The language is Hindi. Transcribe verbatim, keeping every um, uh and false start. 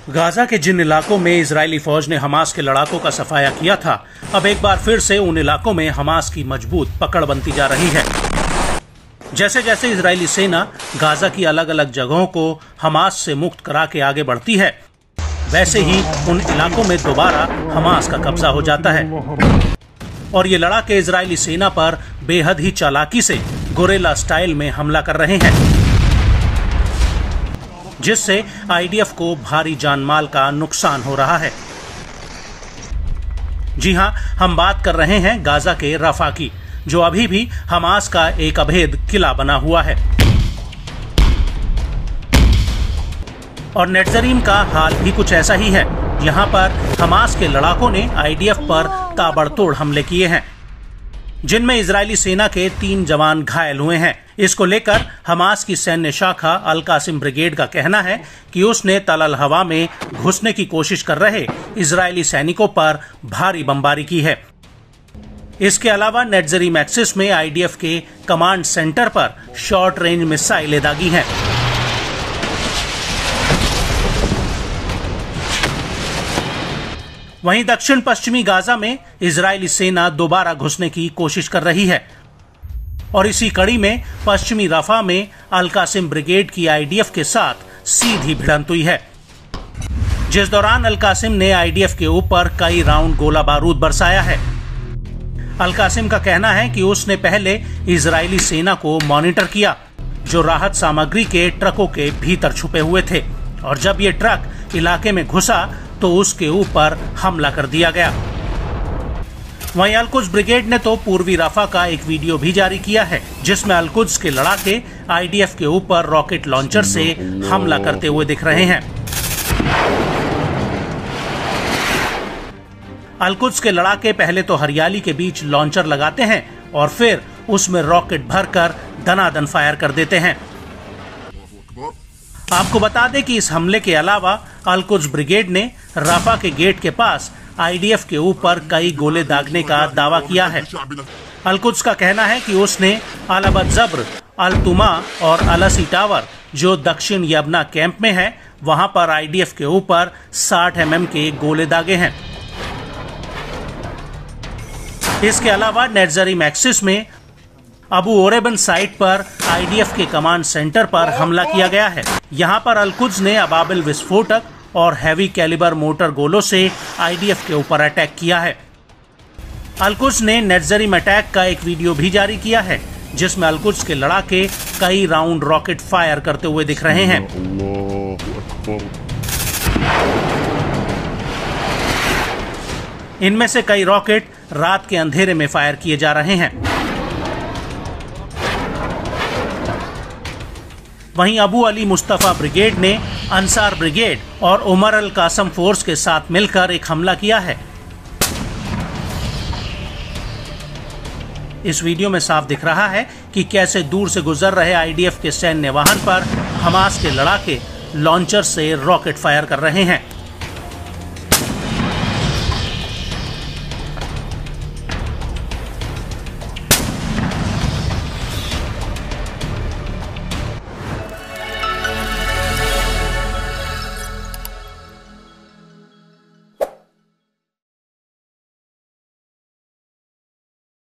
गाजा के जिन इलाकों में इजरायली फौज ने हमास के लड़ाकों का सफाया किया था, अब एक बार फिर से उन इलाकों में हमास की मजबूत पकड़ बनती जा रही है। जैसे जैसे इजरायली सेना गाजा की अलग अलग जगहों को हमास से मुक्त करा के आगे बढ़ती है, वैसे ही उन इलाकों में दोबारा हमास का कब्जा हो जाता है और ये लड़ाके इजरायली सेना पर बेहद ही चालाकी से गोरेला स्टाइल में हमला कर रहे हैं, जिससे आईडीएफ को भारी जानमाल का नुकसान हो रहा है। जी हां, हम बात कर रहे हैं गाजा के रफा की, जो अभी भी हमास का एक अभेद किला बना हुआ है। और नेट्जरीम का हाल भी कुछ ऐसा ही है। यहां पर हमास के लड़ाकों ने आईडीएफ पर ताबड़तोड़ हमले किए हैं, जिनमें इजरायली सेना के तीन जवान घायल हुए हैं। इसको लेकर हमास की सैन्य शाखा अल कासिम ब्रिगेड का कहना है कि उसने तल अल हवा में घुसने की कोशिश कर रहे इजरायली सैनिकों पर भारी बमबारी की है। इसके अलावा नेट्जरीम एक्सिस में आईडीएफ के कमांड सेंटर पर शॉर्ट रेंज मिसाइलें दागी हैं। वहीं दक्षिण पश्चिमी गाजा में इजरायली सेना दोबारा घुसने की कोशिश कर रही है और इसी कड़ी में पश्चिमी रफा में अल कासिम ब्रिगेड की आईडीएफ के साथ सीधी भिड़ंत हुई है, जिस दौरान अल कासिम ने आईडीएफ के ऊपर कई राउंड गोला बारूद बरसाया है। अल कासिम का कहना है कि उसने पहले इजरायली सेना को मॉनिटर किया, जो राहत सामग्री के ट्रकों के भीतर छुपे हुए थे, और जब ये ट्रक इलाके में घुसा तो उसके ऊपर हमला कर दिया गया। वहीं अल-कुद्स ब्रिगेड ने तो पूर्वी रफा का एक वीडियो भी जारी किया है, जिसमें अल-कुद्स के लड़ाके आईडीएफ के ऊपर रॉकेट लॉन्चर से हमला करते हुए दिख रहे हैं। अल-कुद्स के लड़ाके पहले तो हरियाली के बीच लॉन्चर लगाते हैं और फिर उसमें रॉकेट भरकर दनादन फायर कर देते हैं। आपको बता दें कि इस हमले के अलावा अल-कुद्स ब्रिगेड ने रफा के गेट के पास आईडीएफ के ऊपर कई गोले दागने का दावा किया है। अल-कुद्स का कहना है कि उसने अल-बत-जब्र, अल-तुमा और अल-असी टावर, जो दक्षिण यबना कैंप में है, वहां पर आईडीएफ के ऊपर साठ एम एम के गोले दागे हैं। इसके अलावा नेट्जरीम एक्सिस में अबू ओरेबन साइट पर आईडीएफ के कमांड सेंटर पर हमला किया गया है। यहां पर अल-कुद्स ने अबाबिल विस्फोटक और हैवी कैलिबर मोटर गोलों से आईडीएफ के ऊपर अटैक किया है। अल-कुद्स ने नेट्जरीम अटैक का एक वीडियो भी जारी किया है, जिसमें अल-कुद्स के लड़ाके कई राउंड रॉकेट फायर करते हुए दिख रहे हैं। इनमें से कई रॉकेट रात के अंधेरे में फायर किए जा रहे हैं। वहीं अबू अली मुस्तफा ब्रिगेड ने अंसार ब्रिगेड और उमर अल कासम फोर्स के साथ मिलकर एक हमला किया है। इस वीडियो में साफ दिख रहा है कि कैसे दूर से गुजर रहे आईडीएफ के सैन्य वाहन पर हमास के लड़ाके लॉन्चर से रॉकेट फायर कर रहे हैं।